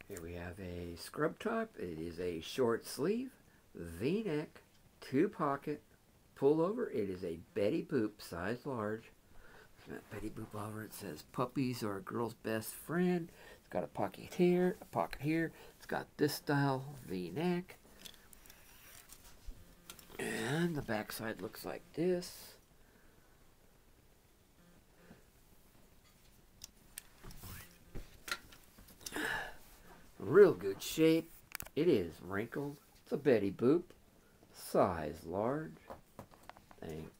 Here we have a scrub top. It is a short sleeve, V-neck, 2-pocket, pullover. It is a Betty Boop, size large. It's got Betty Boop all over. It says puppies are a girl's best friend. It's got a pocket here, a pocket here. It's got this style V-neck. And the back side looks like this. Real good shape. It is wrinkled. It's a Betty Boop, size large. Thanks.